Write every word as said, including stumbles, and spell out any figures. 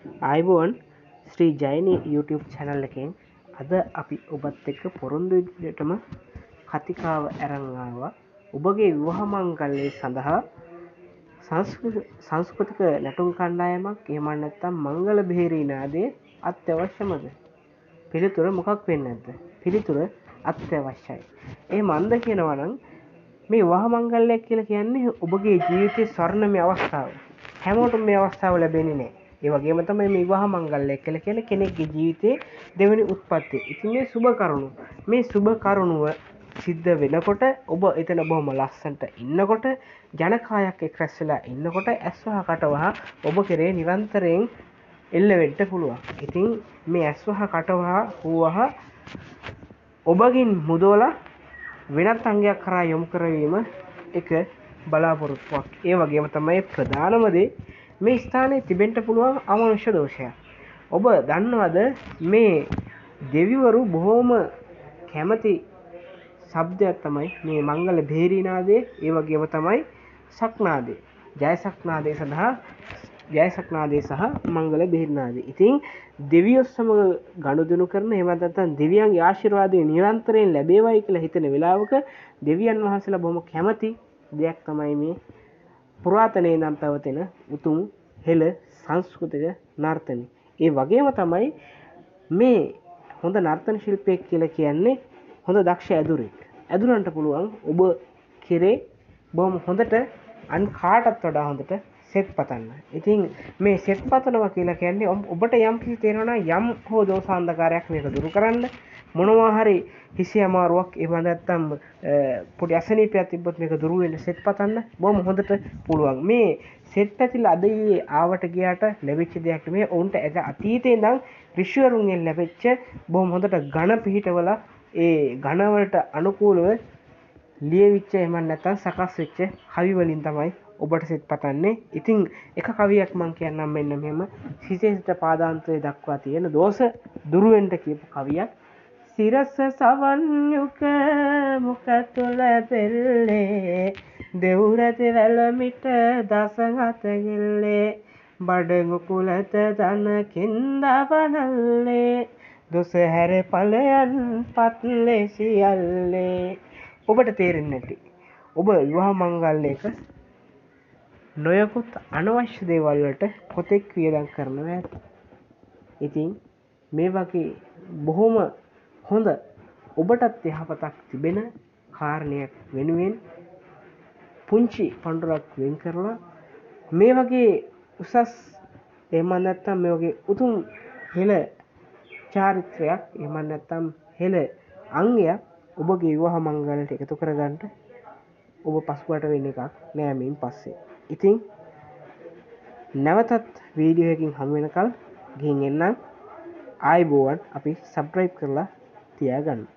ආයිබෝන් ශ්‍රී Jayani YouTube channel එකෙන් අද අපි ඔබත් එක්ක පොරොන්දු විදිහටම කතිකාව අරන් ආවා. ඔබගේ විවාහ මංගල්‍යය සඳහා සංස්කෘතික නැටුම් කණ්ඩායමක් එහෙම නැත්නම් මංගල බෙහෙරී නාදයේ අත්‍යවශ්‍යමද? පිළිතුර මොකක් වෙන්නේ නැද්ද? පිළිතුර අත්‍යවශ්‍යයි. ඒ මන්ද කියනවා නම් මේ විවාහ මංගල්‍යයක් කියලා කියන්නේ ඔබගේ ජීවිතයේ ස්වර්ණමය අවස්ථාව. හැමෝටම මේ අවස්ථාව ලැබෙන්නේ නැහැ. ඒ වගේම තමයි මේ විවාහ මංගල්‍යයක් කියලා කියන්නේ කෙනෙක්ගේ ජීවිතයේ දෙවෙනි උත්පත්තිය. ඉතින් මේ සුබ කරුණු මේ සුබ කරුණුව සිද්ධ වෙනකොට ඔබ එතන බොහොම ලස්සනට ඉන්නකොට ජනකායක් එක් රැස් වෙලා ඉන්නකොට ඇස්වහ කටවහ ඔබ කෙරේ නිරන්තරයෙන් එල්ල වෙන්න පුළුවන්. ඉතින් මේ ඇස්වහ කටවහ හුවහ ඔබගින් මුදවලා වෙනත් අංගයක් කරා යොමු කරවීම එක බලාපොරොත්තුවක්. ඒ වගේම තමයි ප්‍රධානම දේ මේ ස්ථානයේ තිබෙන්න පුළුවන් අමනුෂ්‍ය දෝෂයක්. ඔබ දන්නවද මේ දෙවිවරු බොහොම කැමති ශබ්දයක් තමයි මේ මංගල භේරීනාදේ. ඒ වගේම තමයි සක්නාදේ. ජය සක්නාදේ සඳහා ජය සක්නාදේ සහ මංගල භේරීනාදේ. ඉතින් දෙවියෝ සමග ගනුදෙනු කරන එහෙම නැත්නම් දෙවියන්ගේ ආශිර්වාදය නිරන්තරයෙන් ලැබේවයි කියලා හිතන වෙලාවක දෙවියන් වහන්සේලා බොහොම කැමති දෙයක් තමයි මේ පුරාතනයේ ඉඳන් පැවතෙන උතුම් හෙළ සංස්කෘතික නර්තනය. ඒ වගේම තමයි මේ හොඳ නර්තන ශිල්පියෙක් කියලා කියන්නේ හොඳ දක්ෂ ඇදුරෙක්. ඇදුරන්ට පුළුවන් ඔබ කෙරේ බොහොම හොඳට අන් කාටත් වඩා හොඳට සෙත් පතන්න. ඉතින් මේ සෙත් පතනවා කියලා කියන්නේ ඔබට යම් කිසි තේරෙනවා යම් හෝ දෝෂාන්ධකාරයක් මේක දුරු කරන්න මොනවා හරි හිසි අමාරුවක් එහෙම නැත්නම් පොඩි අසනීපයක් තිබ්බොත් මේක දුරු වෙන්න සෙත් පතන්න බොහොම හොඳට පුළුවන්. මේ සෙත් පැතිලා අද ඊයේ ආවට ගියාට ලැබිච්ච දෙයක් නෙමෙයි. ඔවුන්ට ඇද අතීතේ ඉඳන් ඍෂිවරුන්ගෙන් ලැබිච්ච බොහොම හොඳට ඝන පිහිටවල ඒ ඝන වලට අනුකූලව ලියවිච්ච එහෙම නැත්නම් සකස් වෙච්ච කවි වලින් තමයි ඔබට සෙත් පතන්නේ. ඉතින් එක කවියක් මම කියන්නම් මෙන්න මෙහෙම සිතේට පාදාන්තයේ දක්වා තියෙන දෝෂ දුරු වෙන්න කියපු කවියක්. සිරස සවන් යුක මුඛ තුල පෙල්ලේ දෙවුරති වැලමිට දසගත ගෙල්ලේ බඩඟු කුලත දන කින්දවනල්ලේ දොස හැර ඵලයන් පත්ලේ සියල්ලේ. ඔබට තේරෙන්නේ නැති ඔබ විවාහ මංගල්‍යයක නොයකුත් අනවශ්‍ය දේවල් වලට කොතෙක් වියදම් කරනවා ඇති. ඉතින් මේ වගේ බොහොම හොඳ ඔබටත් යහපතක් තිබෙන කාරණයක් වෙනුවෙන් පුංචි පඬුරක් වෙන් කරලා මේ වගේ උසස් එහෙම නැත්නම් මේ වගේ උතුම් හෙළ චාරිත්‍රයක් එහෙම නැත්නම් හෙළ අංගයක් ඔබගේ විවාහ මංගලයට එකතු කරගන්න ඔබ පසුබට වෙන එකක් නෑ මේන් පස්සේ. ඉතින් නැවතත් වීඩියෝ එකකින් හමු වෙනකල් ගිහින් එන්නම්. ආයිබෝවන් අපි සබ්ස්ක්‍රයිබ් කරලා තියාගන්න.